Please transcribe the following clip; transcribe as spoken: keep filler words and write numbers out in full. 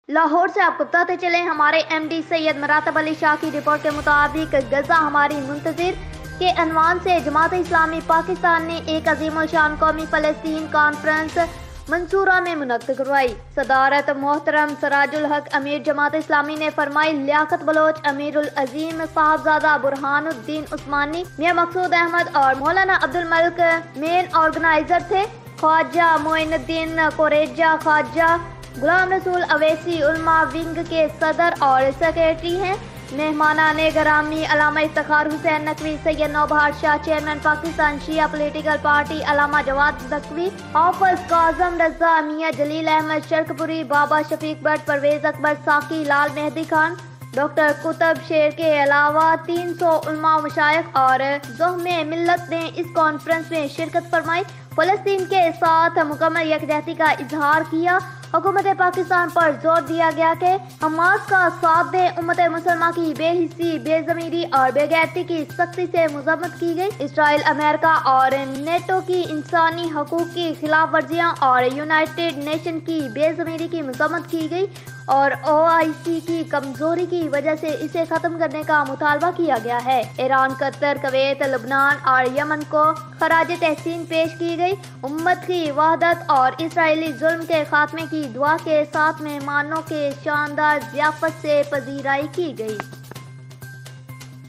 لاہور سے آپ کو بتاتے چلیں، ہمارے ایم ڈی سید مراتب علی شاہ کی رپورٹ کے مطابق غزہ ہماری منتظر کے عنوان سے جماعت اسلامی پاکستان نے ایک عظیم الشان قومی فلسطین کانفرنس منصورہ میں منعقد کروائی۔ صدارت محترم سراج الحق امیر جماعت اسلامی نے فرمائی۔ لیاقت بلوچ، امیر العظیم صاحبزادہ برہان الدین عثمانی، میاں مقصود احمد اور مولانا عبد الملک مین آرگنائزر تھے۔ خواجہ معین الدین کوریجہ، خواجہ غلام رسول اویسی علماء ونگ کے صدر اور سیکریٹری ہیں۔ مہمانان گرامی علامہ Iftikhar Hussain Naqvi, Syed Naubahar Shah chairman Pakistan Shia political party, علامہ جواد نقوی، حافظ کاظم رضا، میاں جلیل احمد شرکپوری، بابا شفیق but, Pervez Akbar ساقی، Lal Mahdi Khan, doctor Qutub شیر کے علاوہ تین سو علماء و مشائخ اور زعم ملت نے اس کانفرنس میں شرکت فرمائی۔ فلسطین کے ساتھ مکمل یکجہتی کا اظہار کیا۔ حکومت پاکستان پر زور دیا گیا کہ حماس کا ساتھ دے۔ امت مسلمہ کی بے حسی، بے ضمیری اور بے غیرتی کی سختی سے مذمت کی گئی۔ اسرائیل، امریکہ اور نیٹو کی انسانی حقوق کی خلاف ورزیاں اور یونائیٹڈ نیشن کی بے ضمیری کی مذمت کی گئی اور او آئی سی کی کمزوری کی وجہ سے اسے ختم کرنے کا مطالبہ کیا گیا ہے۔ ایران، قطر، کویت، لبنان اور یمن کو خراج تحسین پیش کی گئی۔ امت کی وحدت اور اسرائیلی ظلم کے خاتمے کی دعا کے ساتھ مہمانوں کے شاندار ضیافت سے پذیرائی کی گئی۔